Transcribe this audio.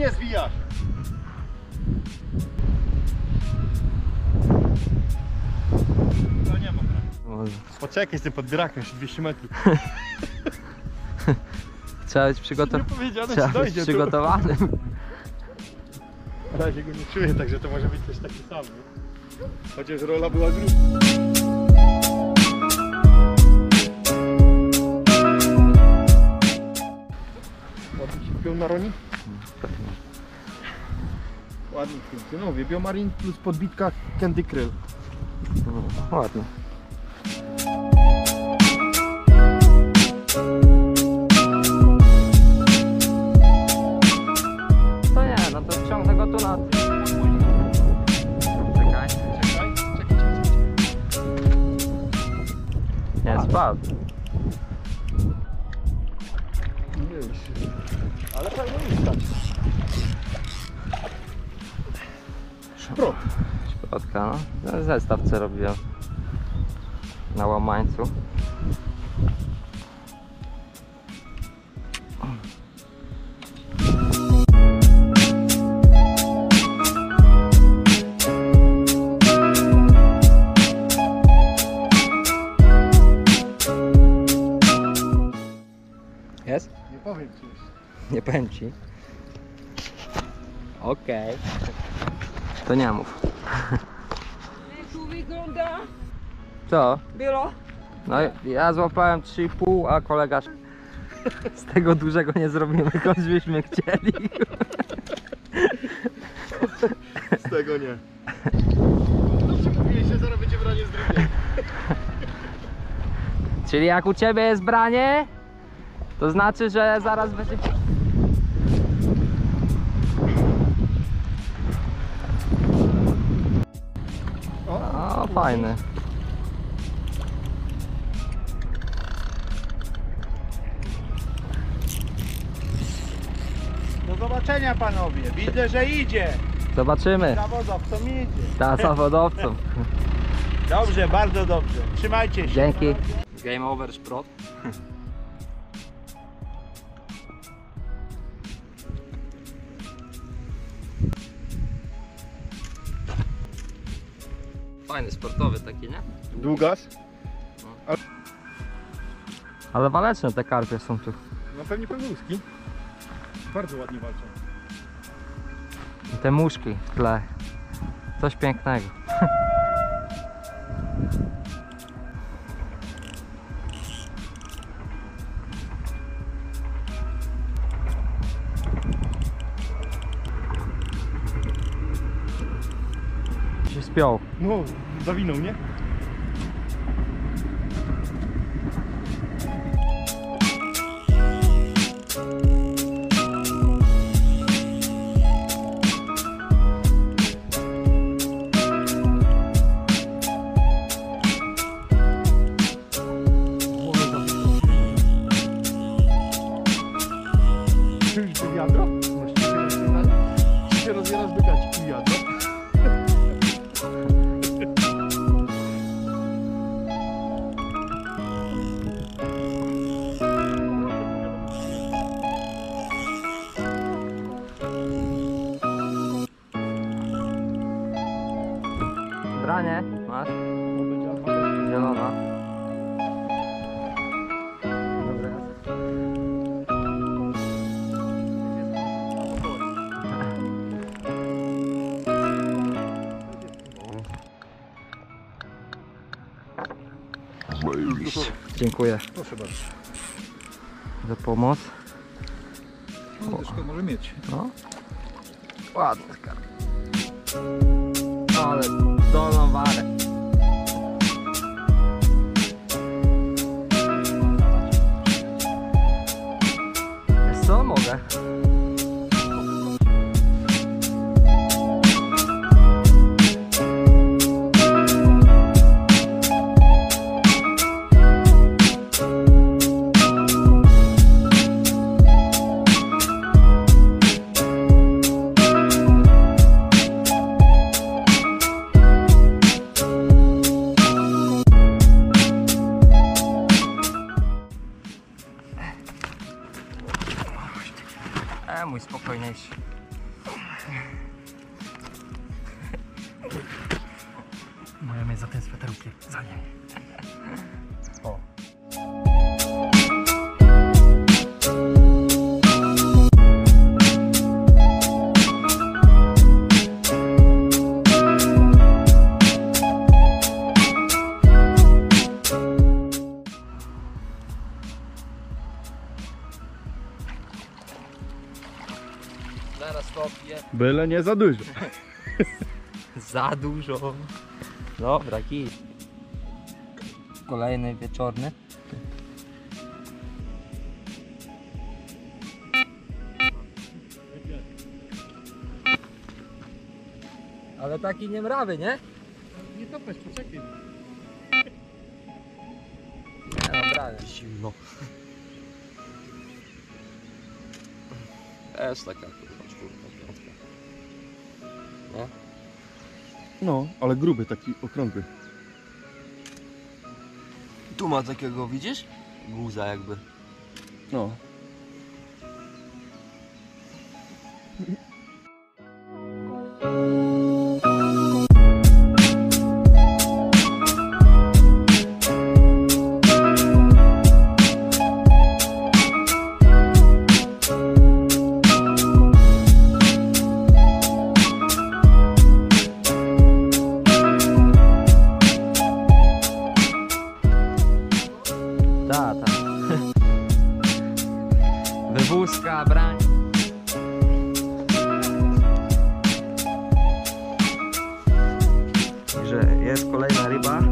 nie zwijasz. No nie ma. Poczekaj z tym podbierakiem, jeszcze 200 metrów. Trzeba być przygotowanym. Na razie go nie czuję, także to może być coś taki sam. Nie? Chociaż rola była gruba. Ładnie się wpiął na roni? Ładnie wpiął. No, biomarin plus podbitka Candy Krill. No, ładnie. To nie, no to wciągnę go tu na... Czekaj. Nie, spadł. Ale fajnie mi stać. Szprot. Szprotka, no. Zestaw co robiłem na łamańcu. Jest? Nie powiem ci jeszcze. Nie powiem ci. Okej. To nie mów. Tu wygląda Co? było. No ja złapałem 3,5, a kolega z tego dużego nie zrobimy, choćbyśmy chcieli. Z tego nie. Dobrze mówiłeś, że zaraz będzie branie z drugiej. Czyli jak u ciebie jest branie, to znaczy, że zaraz będzie... O, fajny. Do zobaczenia panowie. Widzę, że idzie. Zobaczymy. Zawodowcom idzie. Ta zawodowcom. Dobrze, bardzo dobrze. Trzymajcie się. Dzięki. Game over, szprot. Fajny, sportowy taki, nie? Długas? Ale waleczne te karpie są tu. No pewnie pełnuski. Bardzo ładnie walczą. I te muszki w tle. Coś pięknego. Się spiął. No, zawinął, nie? Czujesz to wiadro? Się rozwiera z dogaczki wiadro. Branie masz? Zielona. Dobra. Dziękuję Proszę bardzo. za pomoc. No, dyszkę może mieć. No. Ładna. Ale dolną warę. Wiesz co? Mogę. Mój spokojniejszy. Moja mnie za ten sweterkiem, za nie. O. Zaraz topię. Byle nie za dużo. Za dużo. Dobra, kij. Kolejny wieczorny. Ale taki niemrawy, nie? Nie topać, poczekaj. Nie, naprawdę. Zimno. Też taka kurwa czwórka, piątka. Nie? No, ale gruby, taki okrągły. Tu ma takiego, widzisz? Guza jakby. No. Ta. Wywózka, brań. Że jest kolejna ryba.